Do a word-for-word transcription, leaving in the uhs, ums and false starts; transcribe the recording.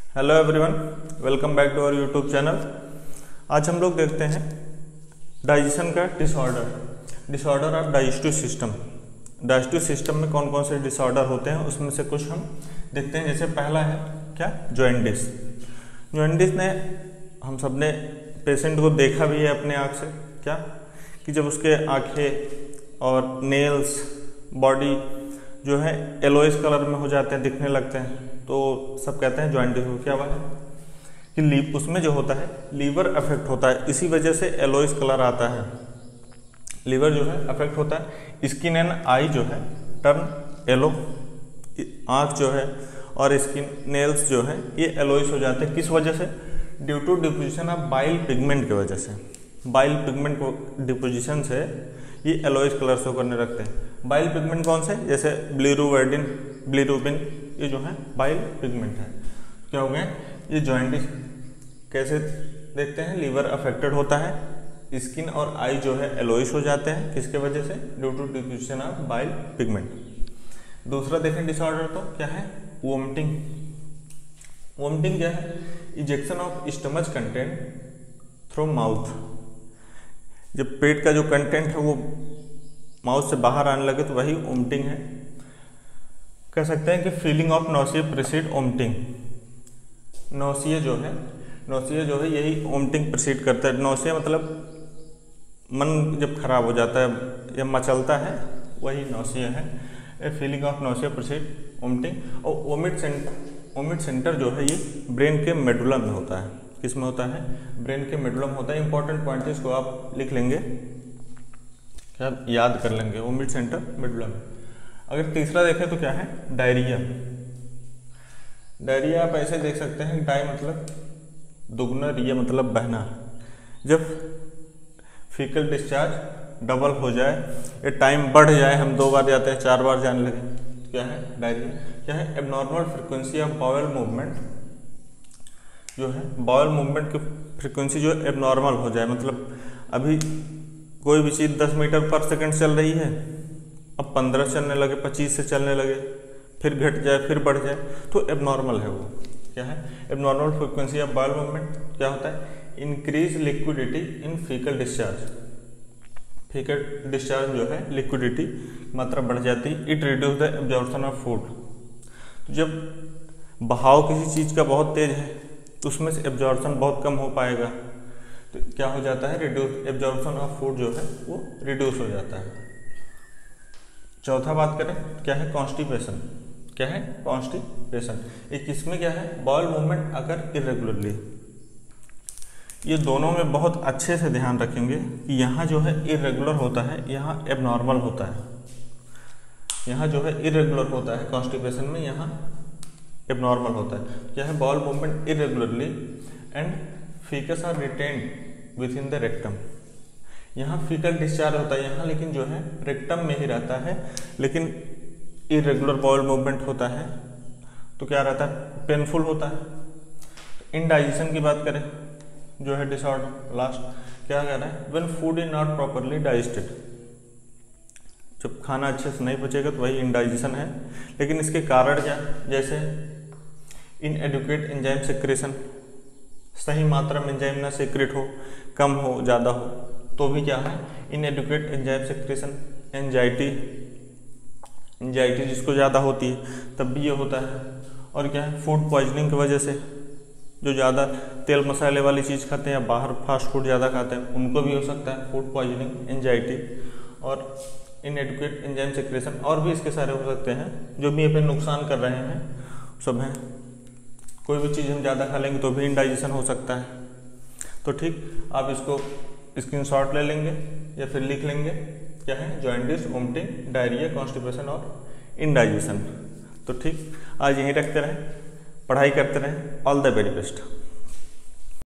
Hello everyone, welcome back to our YouTube channel. आज हम लोग देखते हैं डाइजेशन का disorder disorder of digestive system. Digestive system में कौन कौन से डिसऑर्डर होते हैं उसमें से कुछ हम देखते हैं। जैसे पहला है क्या, जॉइंडिस। जॉइंडिस ने हम सब ने पेशेंट को देखा भी है अपने आँख से, क्या कि जब उसके आँखें और नेल्स, बॉडी जो है येलोइश कलर में हो जाते हैं, दिखने लगते हैं, तो सब कहते हैं जॉइंटिस हो। क्या बात है कि लीव उसमें जो होता है लीवर अफेक्ट होता है, इसी वजह से येलोइश कलर आता है। लीवर जो है अफेक्ट होता है, स्किन एंड आई जो है टर्न येलो, आँख जो है और स्किन नेल्स जो है ये येलोइश हो जाते हैं। किस वजह से? Due to deposition of bile pigment की वजह से। बाइल पिगमेंट को डिपोजिशन से ये येलोइश कलर शो करने लगते हैं। बाइल पिगमेंट कौन से? जैसे बिलिरुबिन, बिलिरुबिन ये जो है बाइल पिगमेंट है। क्या हो गए ये जॉइंटिस। कैसे देखते हैं? लीवर अफेक्टेड होता है, स्किन और आई जो है येलोइश हो जाते हैं। किसके वजह से? Due to deposition of bile pigment. दूसरा देखें डिसऑर्डर तो क्या है, वोमिटिंग। वोमिटिंग क्या है? Ejection of stomach content through mouth. जब पेट का जो कंटेंट है वो माउथ से बाहर आने लगे तो वही वोमिटिंग है। कह सकते हैं कि feeling of nausea precede vomiting. Nausea जो है नोसिया जो है यही वोमिटिंग प्रीसीड करता है। नोसिया मतलब मन जब खराब हो जाता है या मचलता है, वही नोसिया है। A feeling of nausea precede vomiting. और वोमिट सेंटर वोमिट सेंटर जो है ये ब्रेन के मेडुला में होता है। किस में होता है? ब्रेन के मेडुलम होता है। इंपॉर्टेंट पॉइंट है, इसको आप लिख लेंगे, क्या याद कर लेंगे, वोमिट सेंटर मेडुलम। अगर तीसरा देखें तो क्या है, डायरिया। डायरिया आप ऐसे देख सकते हैं, डाई मतलब दुगना, रिया मतलब बहना। जब फीकल डिस्चार्ज डबल हो जाए, ये टाइम बढ़ जाए, हम दो बार जाते हैं चार बार जाने लगे, तो क्या है डायरिया। क्या है? Abnormal frequency of bowel movement जो है, बाउल मूवमेंट की फ्रिक्वेंसी जो एबनॉर्मल हो जाए। मतलब अभी कोई भी चीज़ दस मीटर पर सेकंड चल रही है, अब पंद्रह चलने लगे, पच्चीस से चलने लगे, फिर घट जाए, फिर बढ़ जाए, तो एबनॉर्मल है वो। क्या है? Abnormal frequency of bowel movement. क्या होता है? Increase liquidity in faecal discharge. Faecal discharge जो है लिक्विडिटी मात्रा बढ़ जाती है। It reduce the absorption of food. तो जब बहाव किसी चीज़ का बहुत तेज है तो उसमें से एब्जॉर्प्शन बहुत कम हो पाएगा, तो क्या हो जाता है, रिड्यूस एब्जॉर्प्शन ऑफ फूड जो है वो रिड्यूस हो जाता है। चौथा बात करें, क्या है, कॉन्स्टिपेशन। क्या है? कॉन्स्टिपेशन। ये किसमें क्या है, बाउल मूवमेंट अगर इरेगुलरली। ये दोनों में बहुत अच्छे से ध्यान रखेंगे कि यहाँ जो है इरेगुलर होता है, यहाँ एबनॉर्मल होता है। यहाँ जो है इरेगुलर होता है कॉन्स्टिपेशन में, यहाँ एबनॉर्मल होता है। क्या है? Bowel movement irregularly and faeces are retained within the rectum. यहाँ फीकल डिस्चार्ज होता है यहाँ, लेकिन जो है रेक्टम में ही रहता है, लेकिन इरेगुलर बाउल मूवमेंट होता है तो क्या रहता है, पेनफुल होता है। इनडाइजेशन की बात करें जो है डिसऑर्डर, लास्ट क्या कह रहा है, when food is not properly digested. जब खाना अच्छे से नहीं पचेगा तो वही इनडाइजेशन है। लेकिन इसके कारण क्या, जैसे इनएडुकेट एंजाइम सेक्रेशन, सही मात्रा में एंजाइम ना सेक्रेट हो, कम हो, ज़्यादा हो, तो भी क्या है, inadequate enzyme secretion. Anxiety anxiety जिसको ज़्यादा होती है तब भी ये होता है। और क्या है, फूड पॉइजनिंग की वजह से, जो ज़्यादा तेल मसाले वाली चीज़ खाते हैं या बाहर फास्ट फूड ज़्यादा खाते हैं, उनको भी हो सकता है फूड पॉइजनिंग, एंजाइटी और इनएडुकेट एंजाइम सेक्रेशन। और भी इसके सारे हो सकते हैं जो भी हमें नुकसान कर रहे हैं, सब हैं। कोई भी चीज़ हम ज़्यादा खा लेंगे तो भी इनडाइजेशन हो सकता है। तो ठीक, आप इसको स्क्रीनशॉट ले लेंगे या फिर लिख लेंगे, क्या है, जॉइंटिस, वोमिटिंग, डायरिया, कॉन्स्टिपेशन और इनडाइजेशन। तो ठीक, आज यहीं रखते रहें, पढ़ाई करते रहें। All the very best.